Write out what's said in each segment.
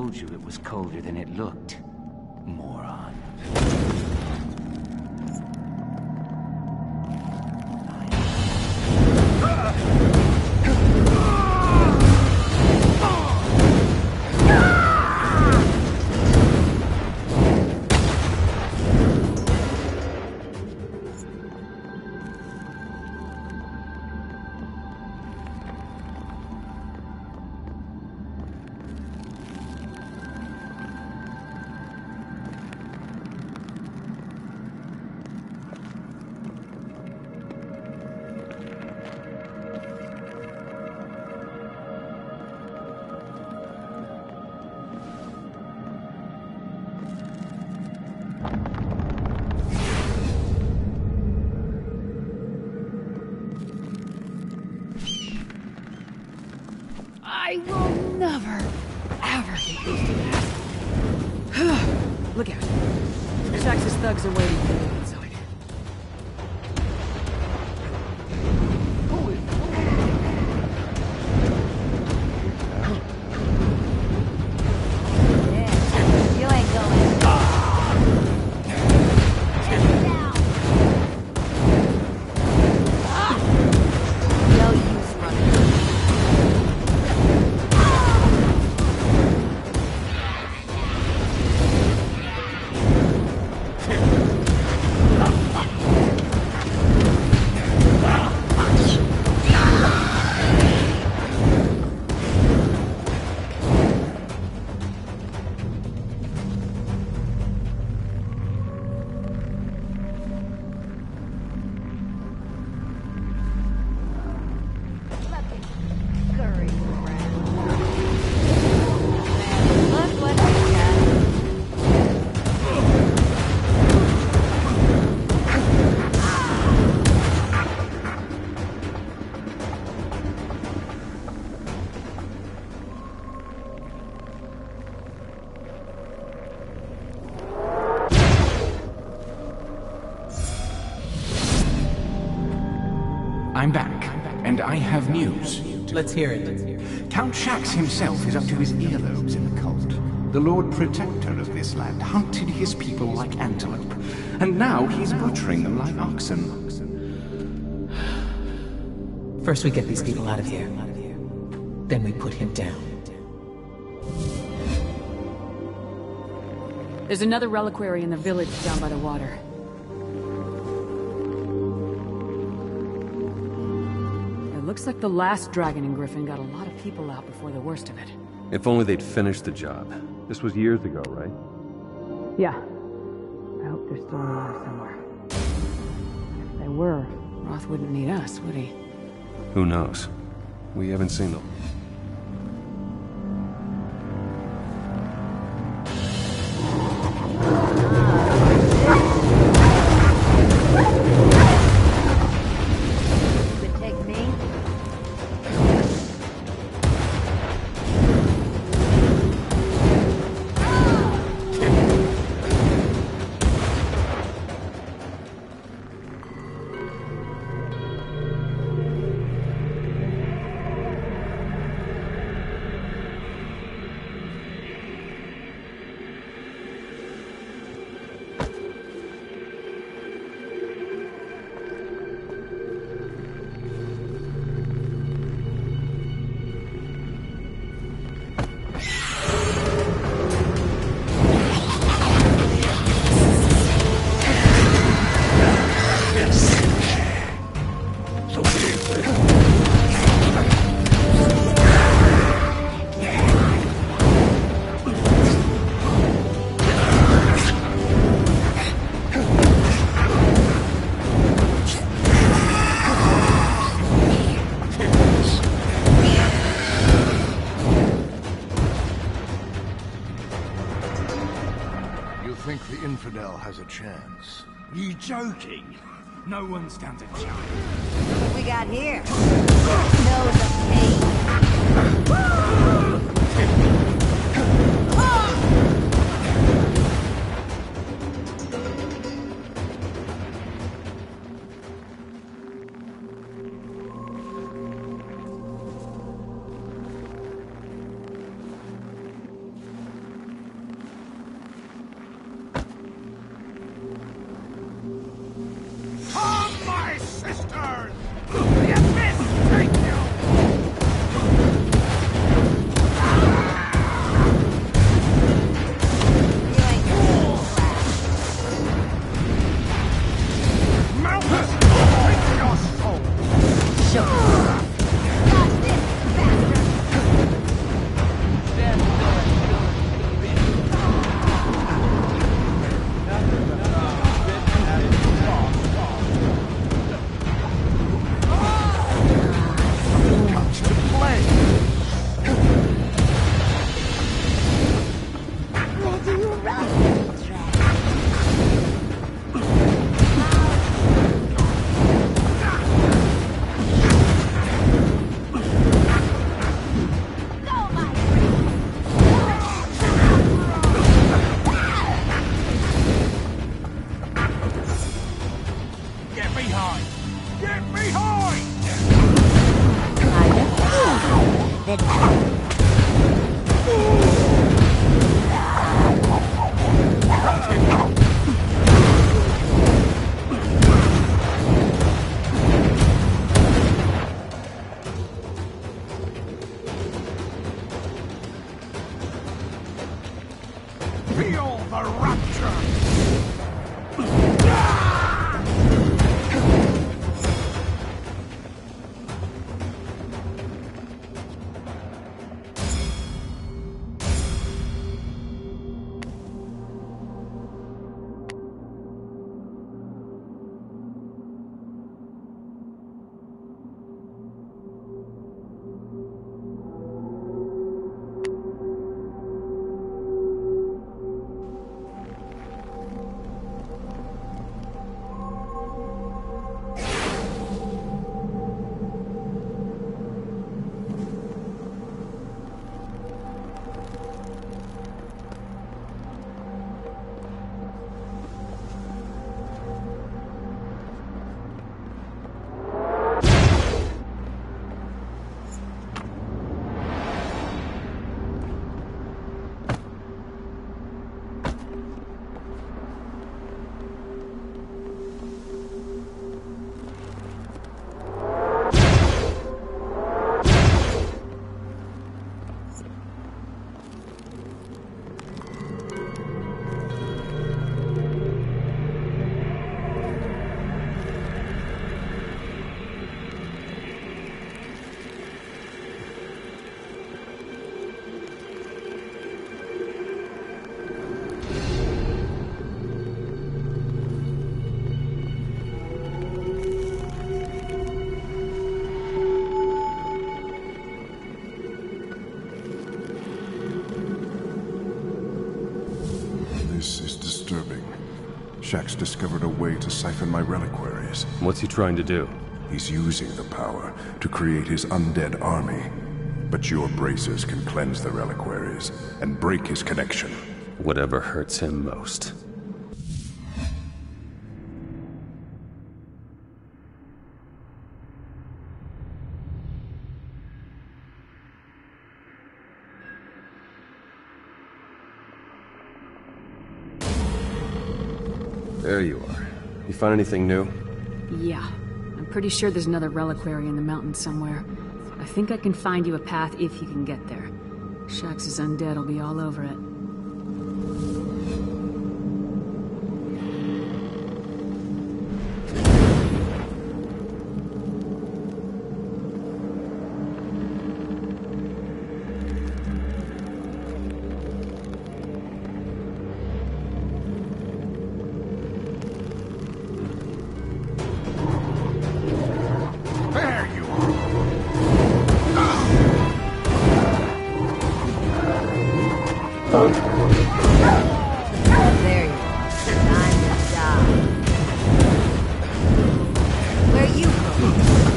told you it was colder than it looked. Moron. I will never, ever get used to that. Look out. Texas thugs are waiting for you inside. You ain't going. No use running. I'm back, and I have news. Let's hear it. Count Shax himself is up to his earlobes in the cult. The Lord Protector of this land hunted his people like antelope, and now he's butchering them like oxen. First we get these people out of here. Then we put him down. There's another reliquary in the village down by the water. It looks like the last dragon and griffin got a lot of people out before the worst of it. If only they'd finished the job. This was years ago, right? Yeah. I hope they're still alive somewhere. If they were, Roth wouldn't need us, would he? Who knows? We haven't seen them. Think the infidel has a chance? You joking? No one stands a chance. What we got here? Knows of Feel the rapture! This is disturbing. Shaxx discovered a way to siphon my reliquaries. What's he trying to do? He's using the power to create his undead army. But your bracers can cleanse the reliquaries and break his connection. Whatever hurts him most. There you are. You find anything new? Yeah. I'm pretty sure there's another reliquary in the mountains somewhere. I think I can find you a path if you can get there. Shaxx's undead will be all over it. There you are. Time to die. Where you going?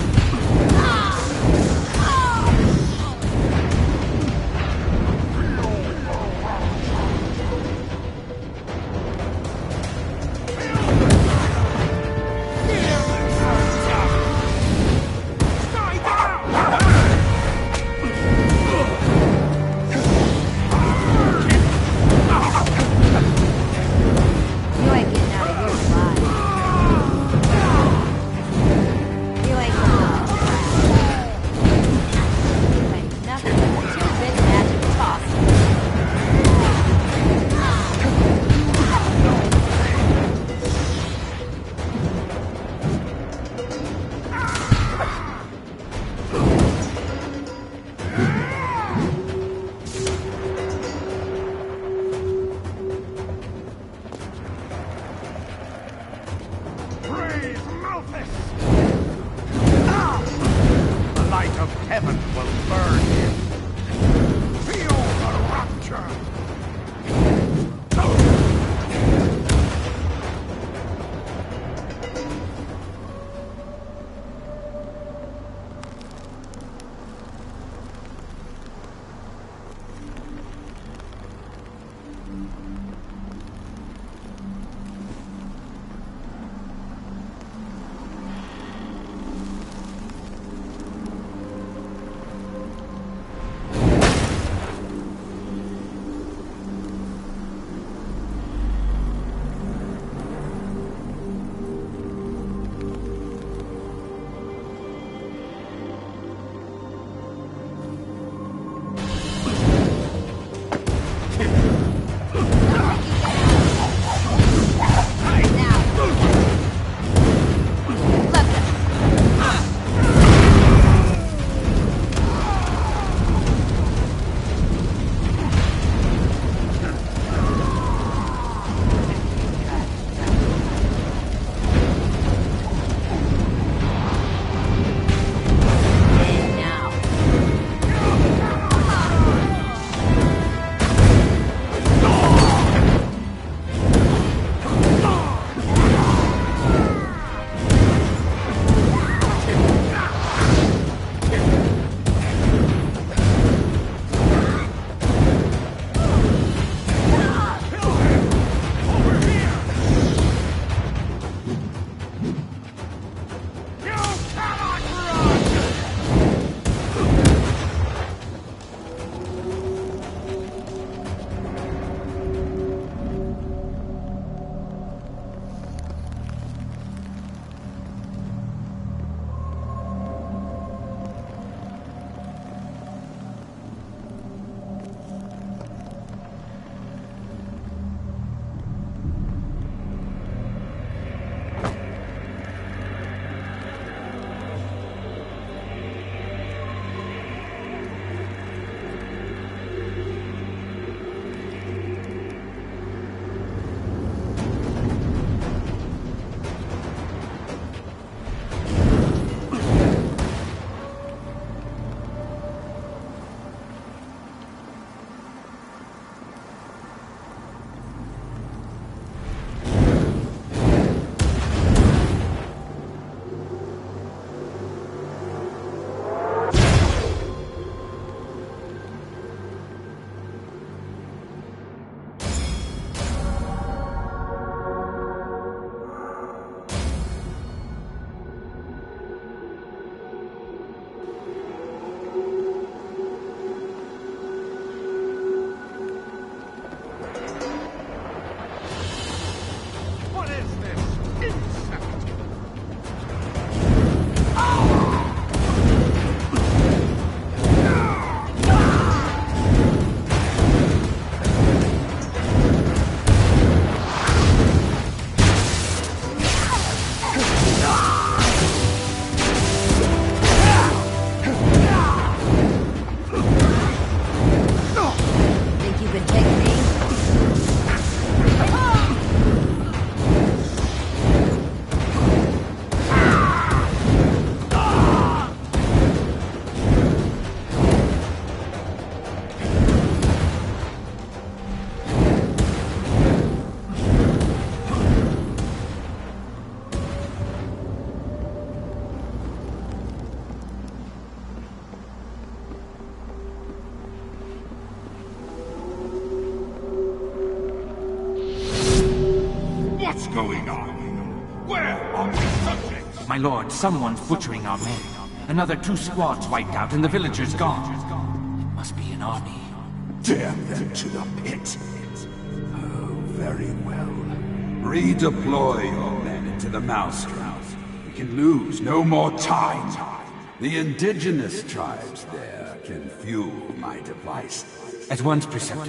going on? Where are the subjects? My lord, someone's butchering our men. Another 2 squads wiped out and the villagers gone. Must be an army. Damn them to the pit. Oh, very well. Redeploy your men into the Maelstrom. We can lose no more time. The indigenous tribes there can fuel my device. At once, Preceptor.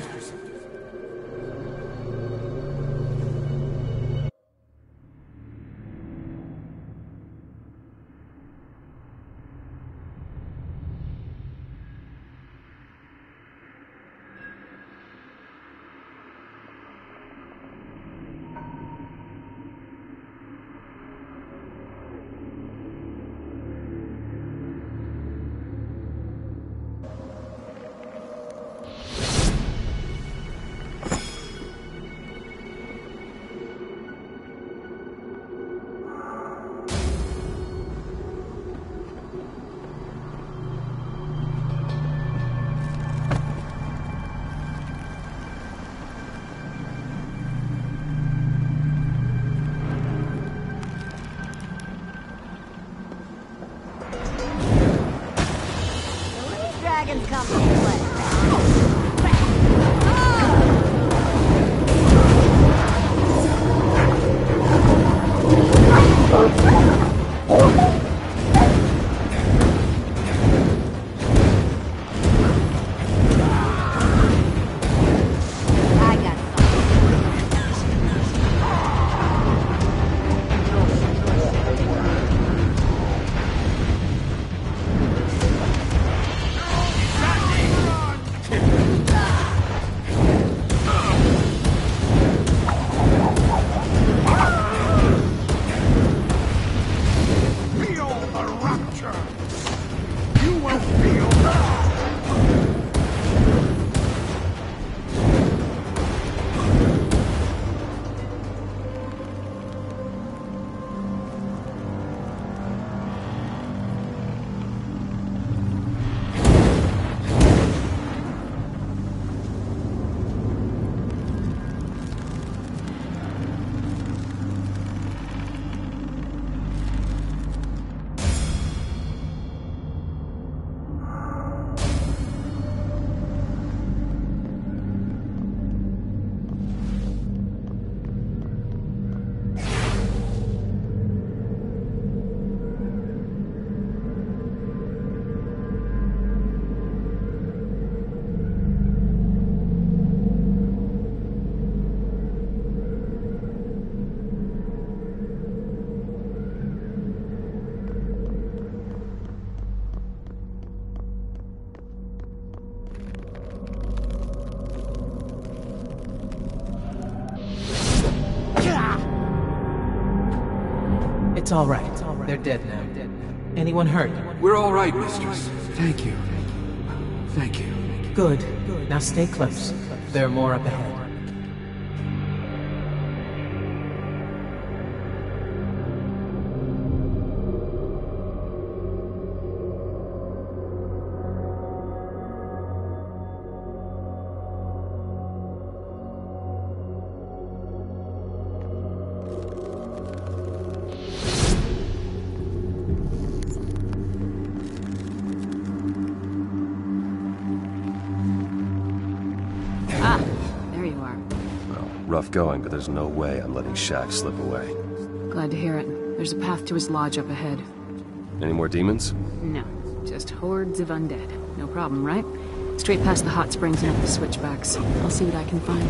Dragons come from play. It's all right. They're dead now. Anyone hurt? We're all right, mistress. Thank you. Thank you. Good. Now stay close. There are more up ahead. Rough going, but there's no way I'm letting Shaq slip away. Glad to hear it. There's a path to his lodge up ahead. Any more demons? No, just hordes of undead. No problem, right? Straight past the hot springs and up the switchbacks. I'll see what I can find.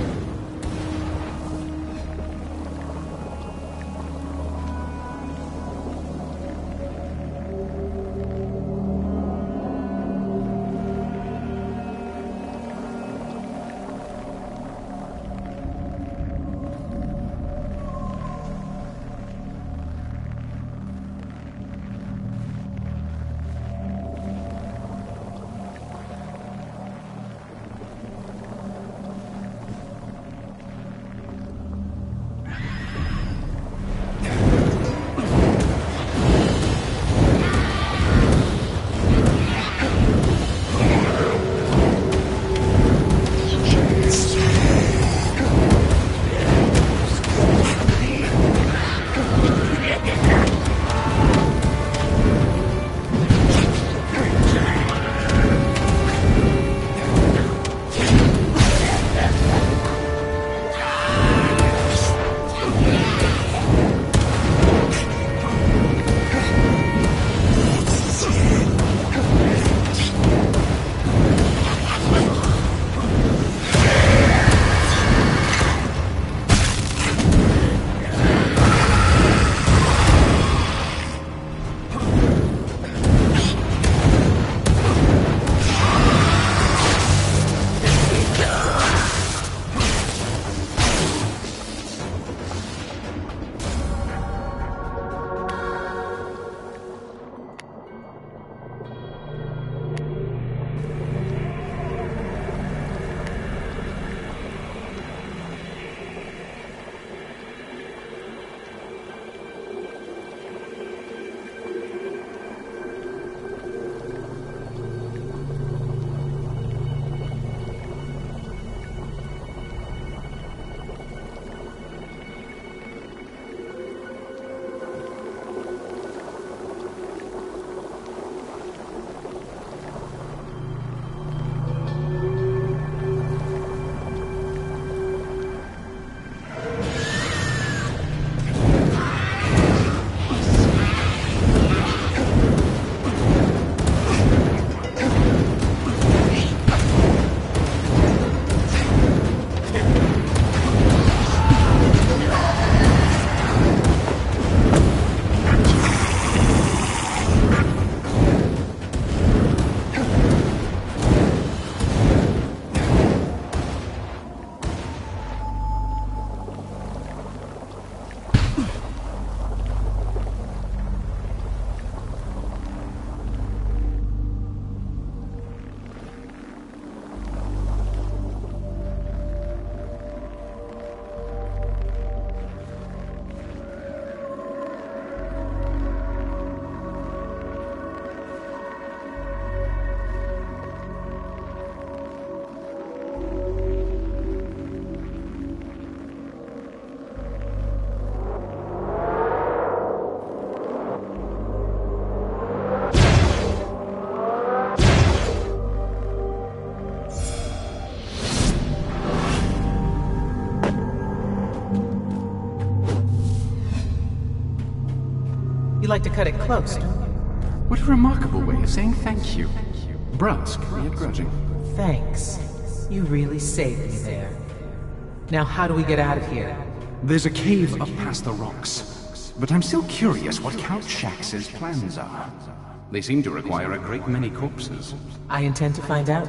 like to cut it close, don't you? What a remarkable way of saying thank you. Brusque, yet grudging. Thanks. You really saved me there. Now how do we get out of here? There's a cave up past the rocks. But I'm still curious what Count Shax's plans are. They seem to require a great many corpses. I intend to find out.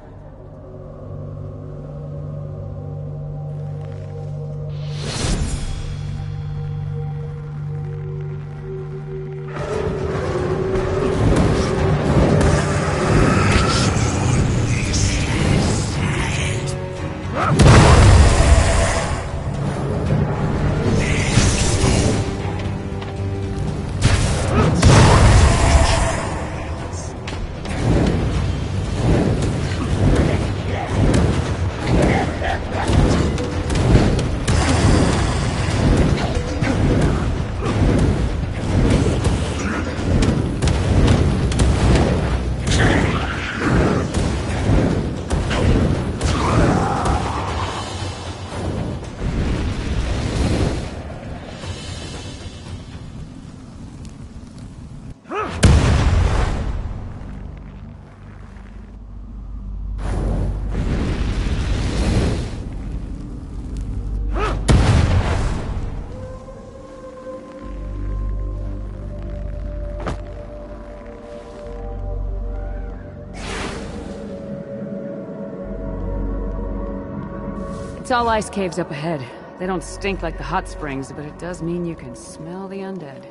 It's all ice caves up ahead. They don't stink like the hot springs, but it does mean you can smell the undead.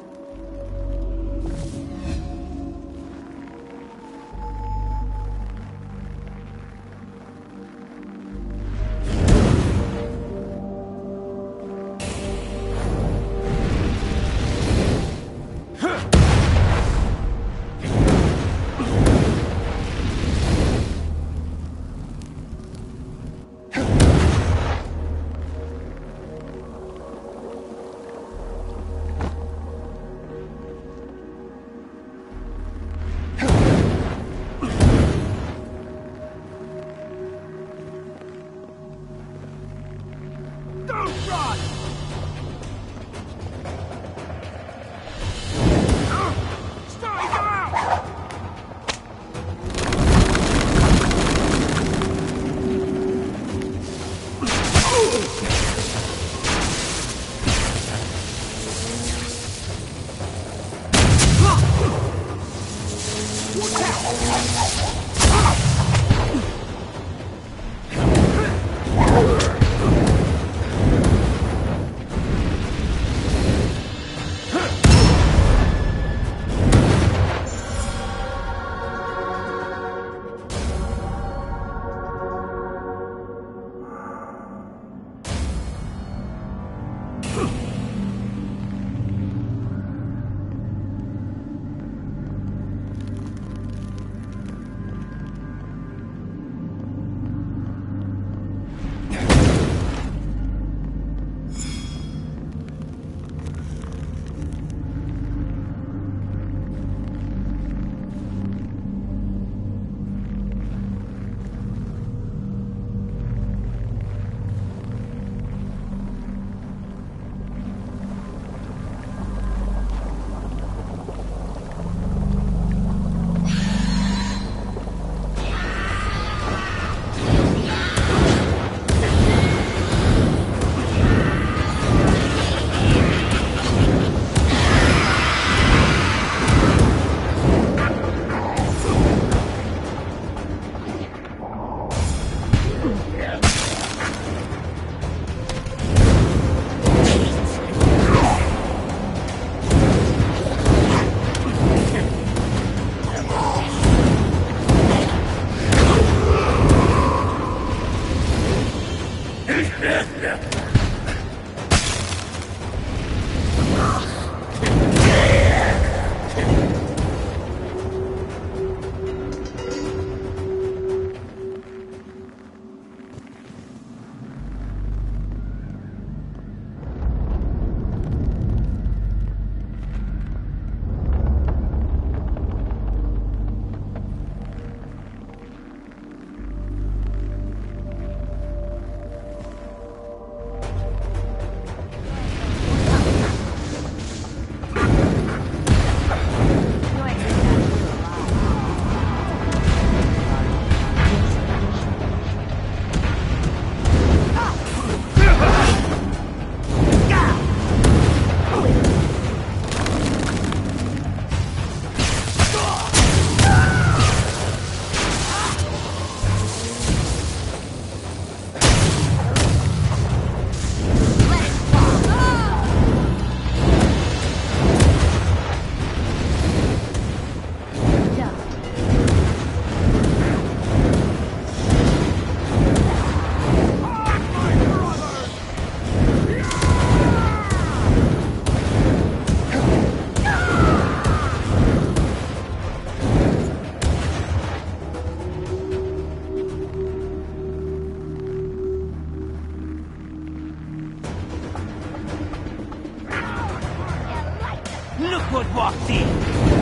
walked in.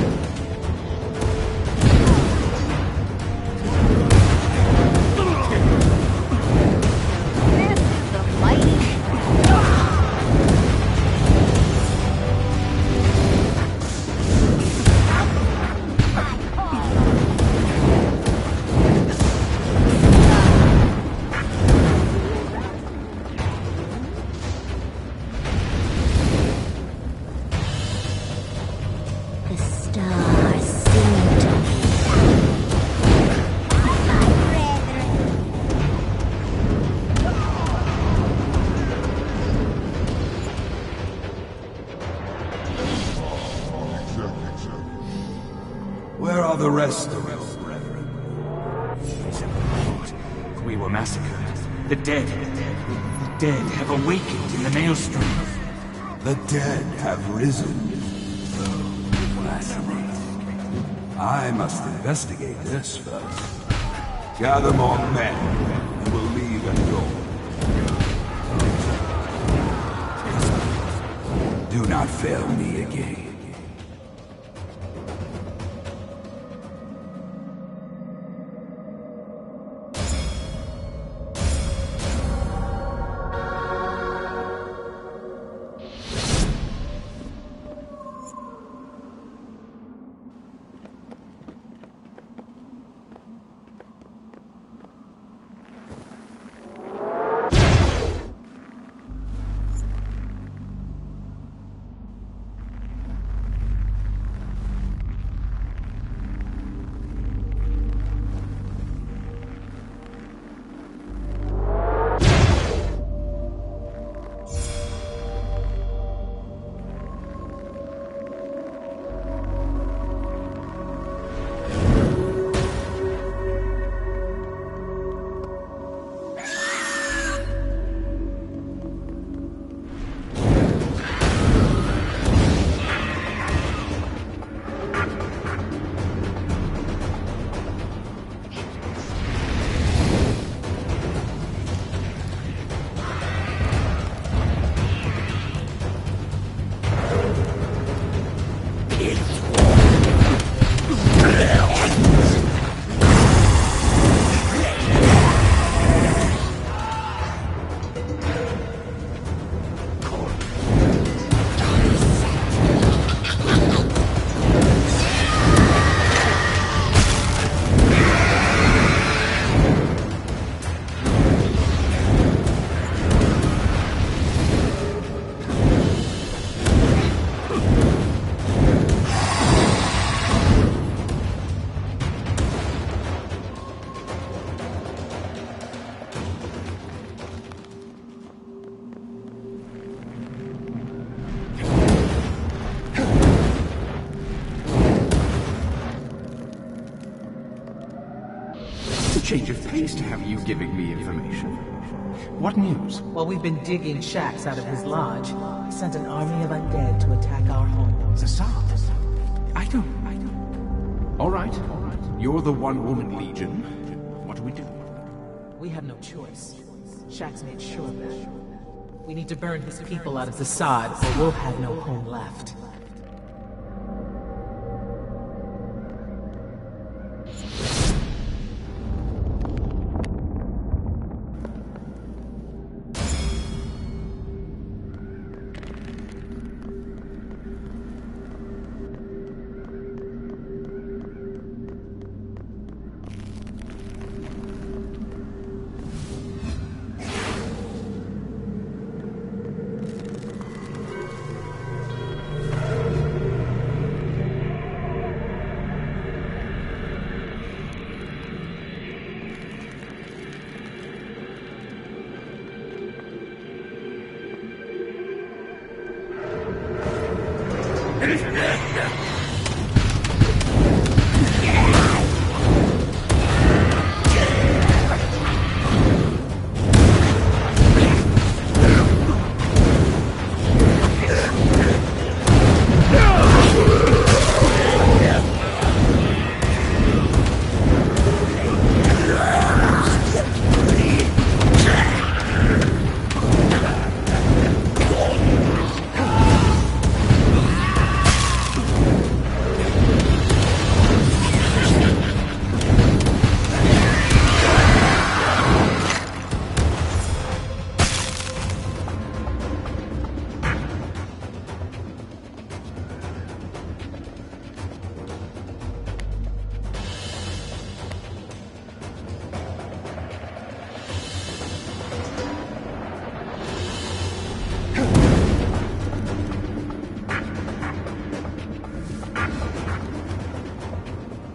This is the mighty. The stars sing to me. Where are the rest of us, brethren? Lord, we were massacred. The dead have awakened in the Maelstrom. The dead have risen. Oh, fascinating. I must investigate this first. Gather more men, and we'll leave at dawn. Do not fail me again. Change of pace to have you giving me information. What news? While we've been digging Shax out of his lodge, he sent an army of undead to attack our home. Zassad? I don't. All right. You're the one-woman legion. What do we do? We have no choice. Shax made sure of that. We need to burn his people out of Zassad, or we'll have no home left.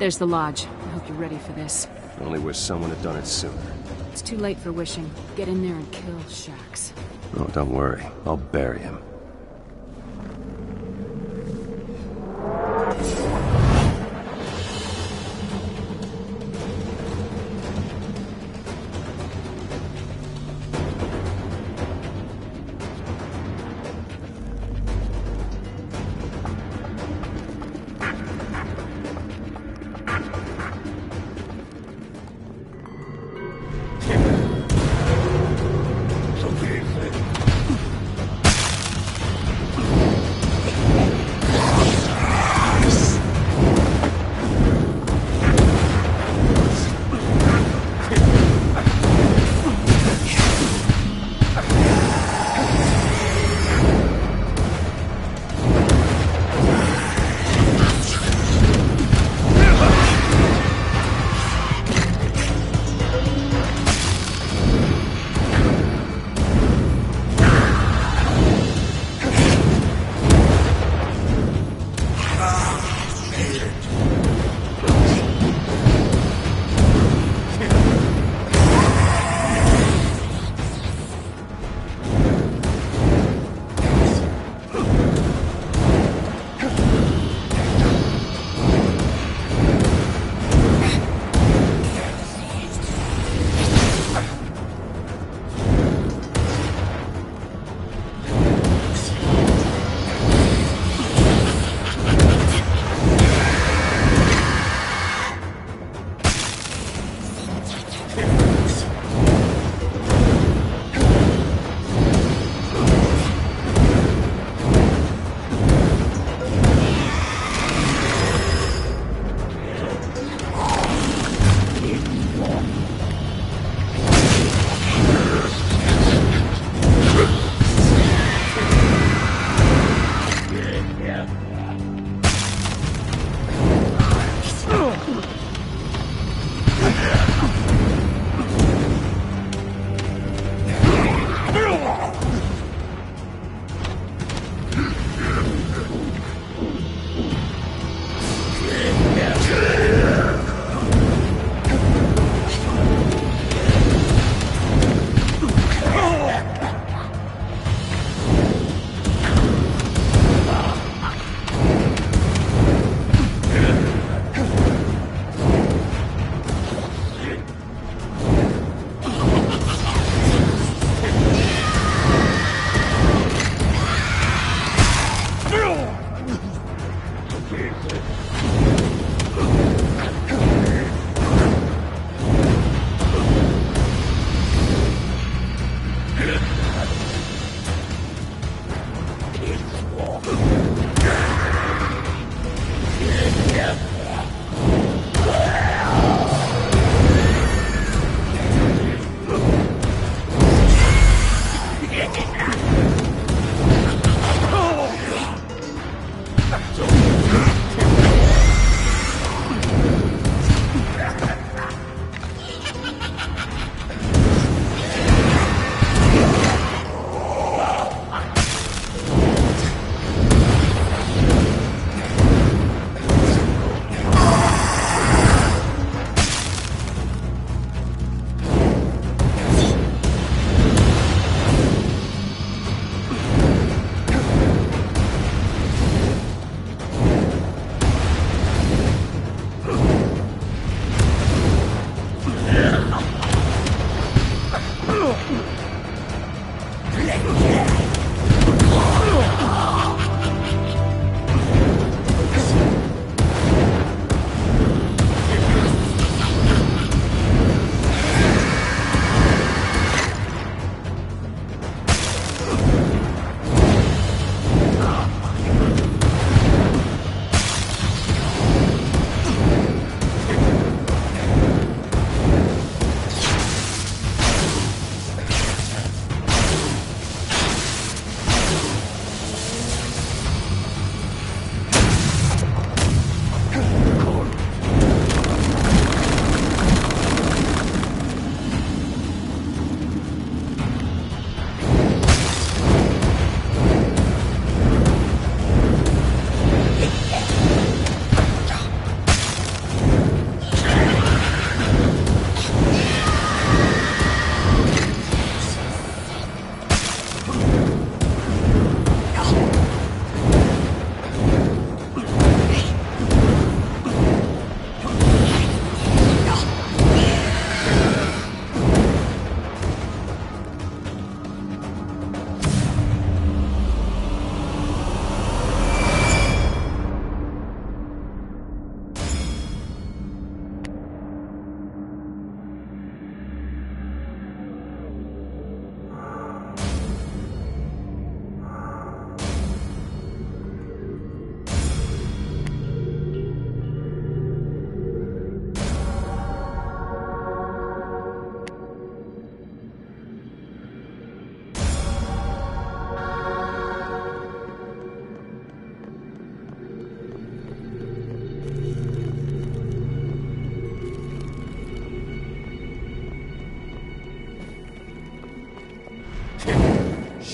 There's the lodge. I hope you're ready for this. Only wish someone had done it sooner. It's too late for wishing. Get in there and kill Shax. Oh, don't worry. I'll bury him.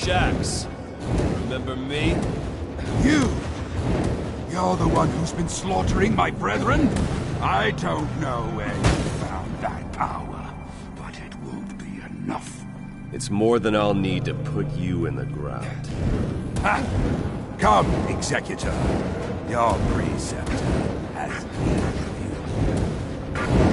Shax. Remember me? You! You're the one who's been slaughtering my brethren? I don't know where you found that power, but it won't be enough. It's more than I'll need to put you in the ground. Ha! Come, Executor. Your preceptor has need of you.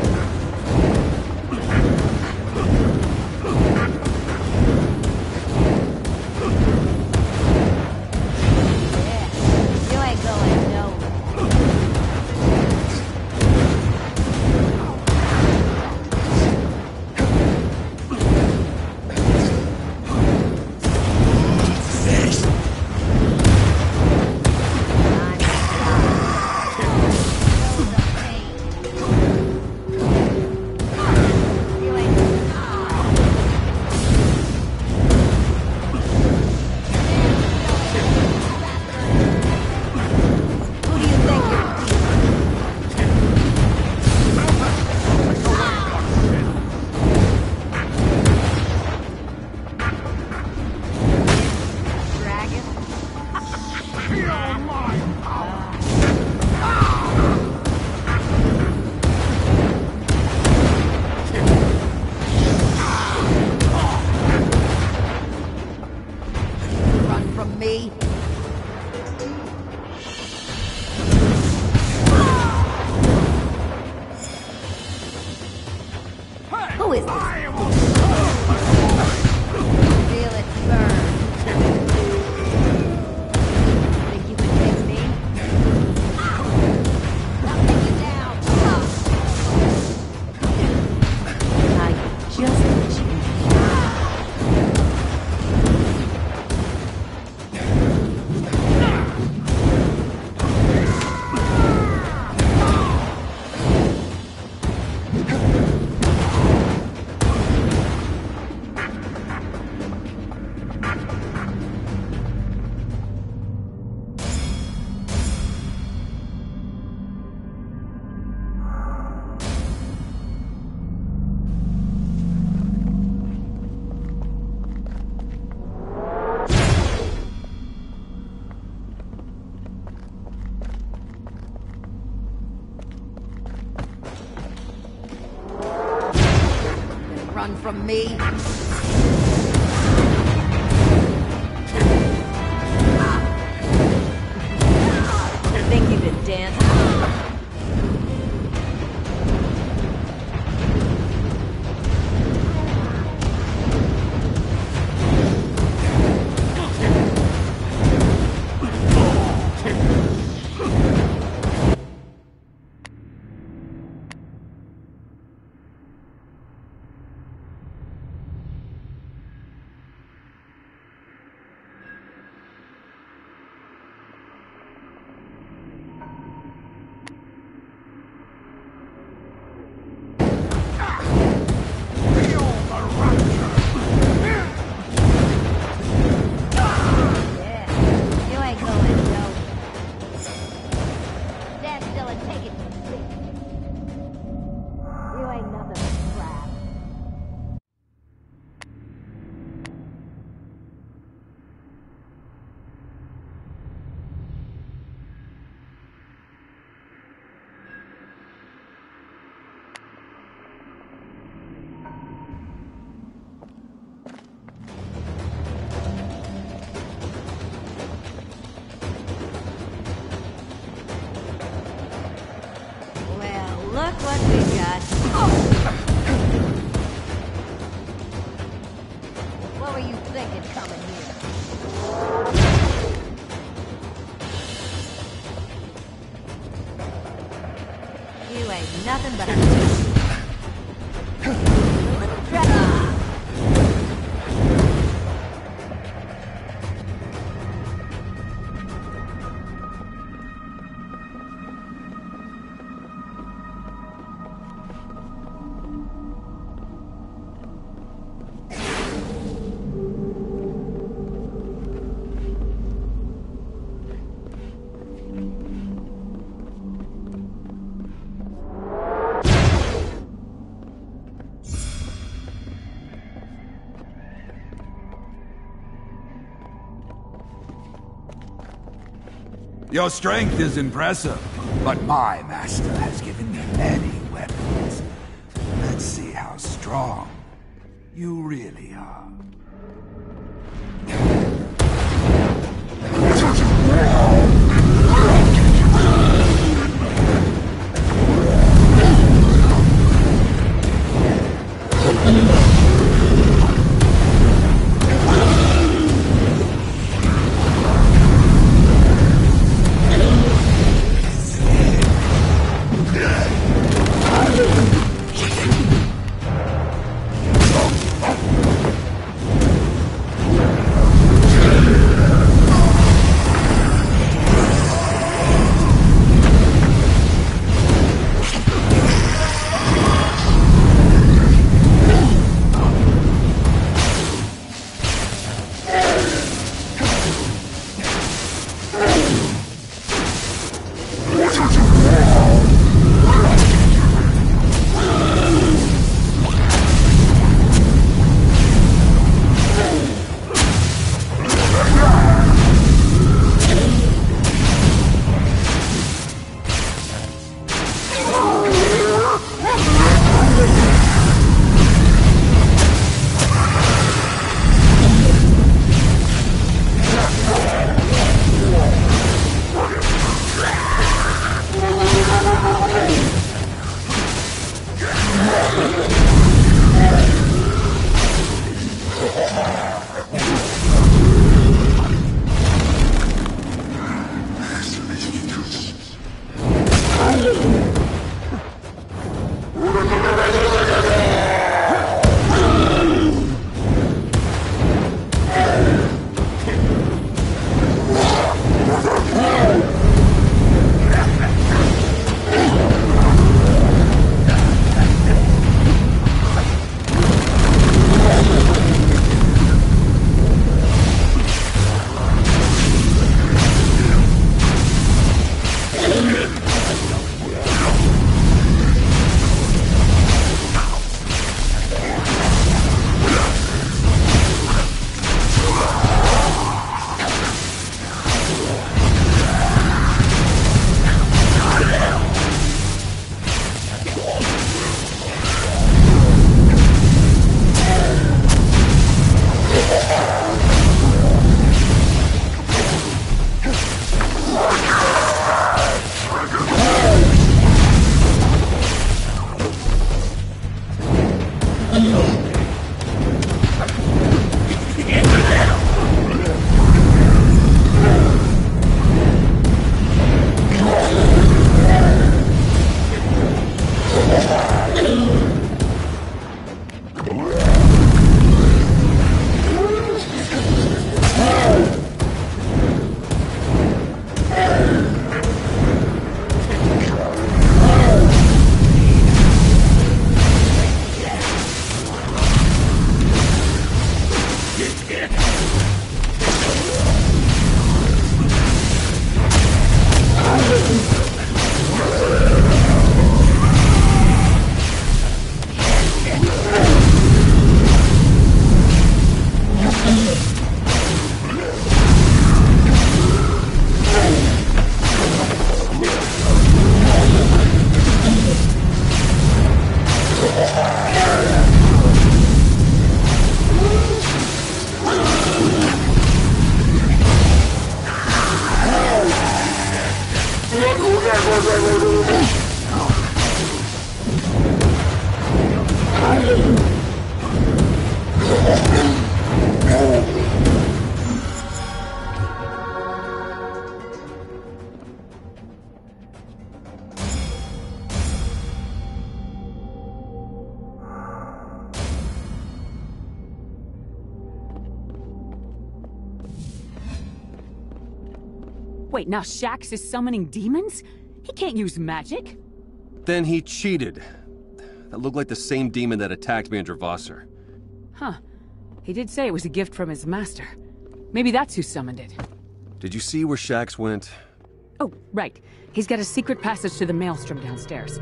You ain't going nowhere. Me? Who is this? Feel it burn. Think you can take me? I'll take you down. I just let you. Run from me? Think you can dance? Your strength is impressive, but my master has given me many weapons. Let's see how strong you really are. Wait, now Shaxx is summoning demons? He can't use magic. Then he cheated. That looked like the same demon that attacked me in Dravasar. Huh. He did say it was a gift from his master. Maybe that's who summoned it. Did you see where Shaxx went? Oh, right. He's got a secret passage to the Maelstrom downstairs.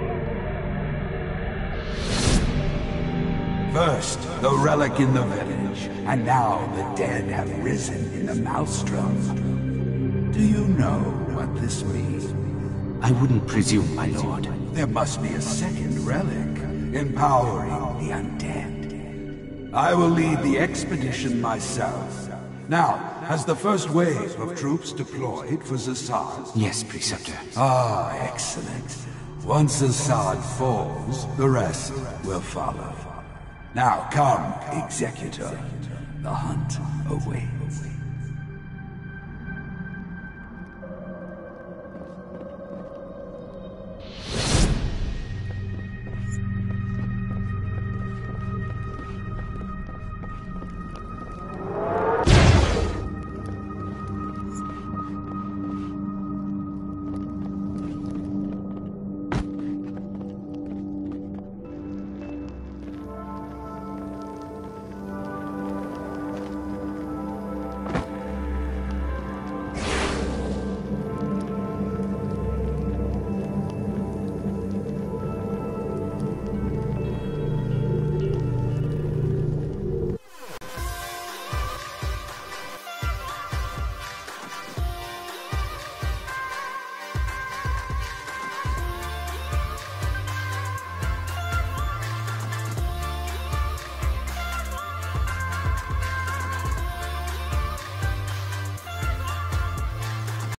First, the relic in the village. and now the dead have risen in the Maelstrom. Do you know what this means? I wouldn't presume, my lord. There must be a second relic, empowering the undead. I will lead the expedition myself. Now, has the first wave of troops deployed for Zassad? Yes, Preceptor. Ah, excellent. Once Zassad falls, the rest will follow. Now come, Executor. The hunt awaits.